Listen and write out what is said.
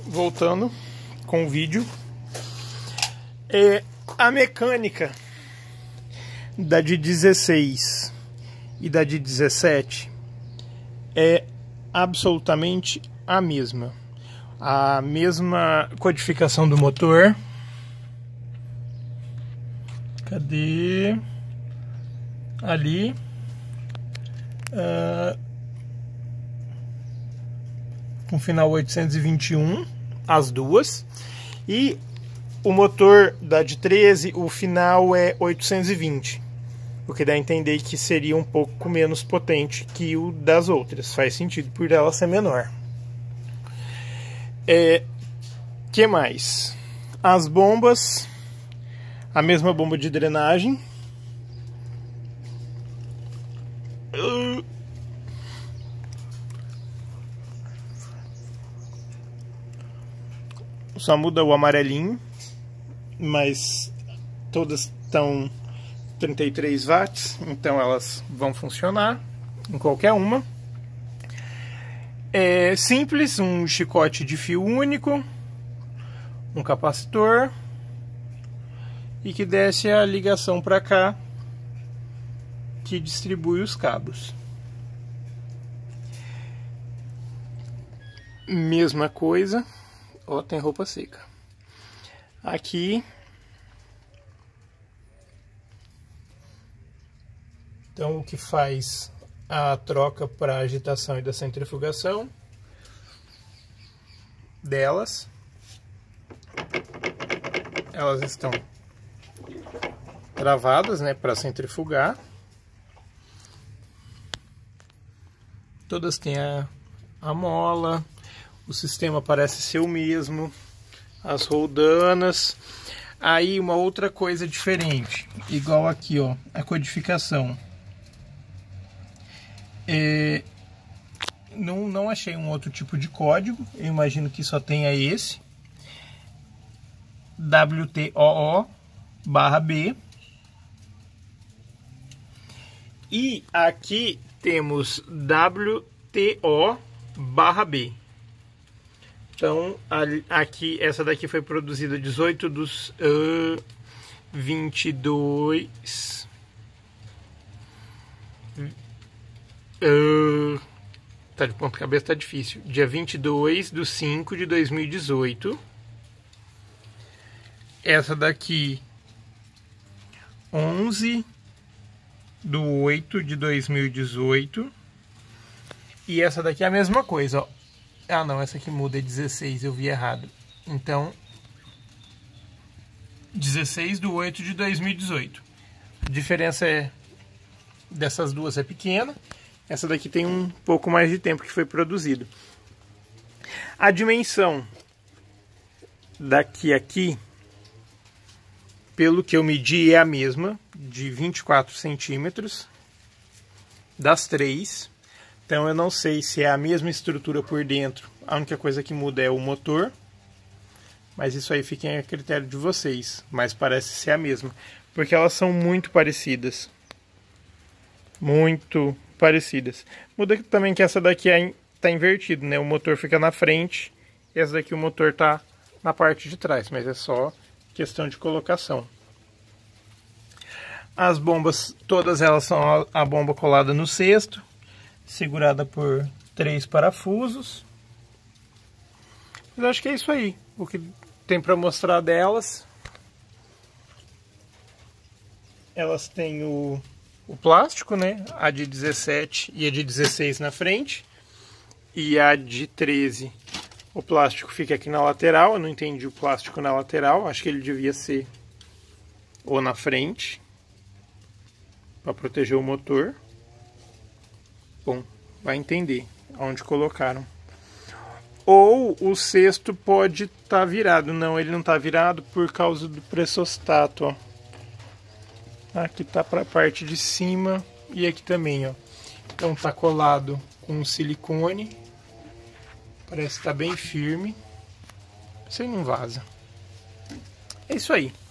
voltando com o vídeo. A mecânica da de 16 e da de 17 é absolutamente a mesma codificação do motor. Cadê? Ali. Com final 821, as duas. E o motor da de 13, o final é 820. O que dá a entender que seria um pouco menos potente que o das outras. Faz sentido por ela ser menor. Que mais? As bombas, a mesma bomba de drenagem. Só muda o amarelinho, mas todas estão 33 watts, então elas vão funcionar em qualquer uma. É simples, um chicote de fio único, um capacitor e que desce a ligação para cá, que distribui os cabos. Mesma coisa. Ó, tem roupa seca. Aqui. Então, o que faz a troca para a agitação e da centrifugação delas. Elas estão travadas, né, para centrifugar. Todas têm a mola. O sistema parece ser o mesmo, as roldanas. Aí uma outra coisa diferente, igual aqui, ó, a codificação. Não achei um outro tipo de código, eu imagino que só tenha esse. WTOO/B. E aqui temos WTO/B. Então, aqui, essa daqui foi produzida 18 dos 22. Tá de ponta cabeça, tá difícil. Dia 22 de 5 de 2018. Essa daqui, 11 de 8 de 2018. E essa daqui é a mesma coisa, ó. Ah, não, essa aqui muda, é 16, eu vi errado. Então, 16 de 8 de 2018. A diferença dessas duas é pequena. Essa daqui tem um pouco mais de tempo que foi produzido. A dimensão daqui a aqui, pelo que eu medi, é a mesma, de 24 centímetros, das três. Então eu não sei se é a mesma estrutura por dentro, a única coisa que muda é o motor, mas isso aí fica a critério de vocês, mas parece ser a mesma, porque elas são muito parecidas. Muito parecidas. Muda também que essa daqui está invertido, né? O motor fica na frente, e essa daqui o motor está na parte de trás, mas é só questão de colocação. As bombas, todas elas são a bomba colada no cesto, segurada por 3 parafusos. Mas acho que é isso aí, o que tem para mostrar delas. Elas têm o plástico, né? A de 17 e a de 16 na frente. E a de 13, o plástico fica aqui na lateral. Eu não entendi o plástico na lateral, acho que ele devia ser ou na frente, para proteger o motor. Bom, vai entender onde colocaram. Ou o cesto pode estar virado. Não, ele não está virado por causa do pressostato, ó. Aqui tá para a parte de cima e aqui também, ó. Então tá colado com silicone. Parece que tá bem firme. Isso aí não vaza. É isso aí.